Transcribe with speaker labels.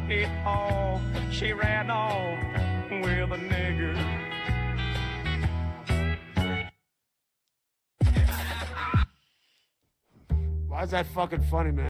Speaker 1: Oh, she ran off with a nigger.
Speaker 2: Why is that fucking funny, man?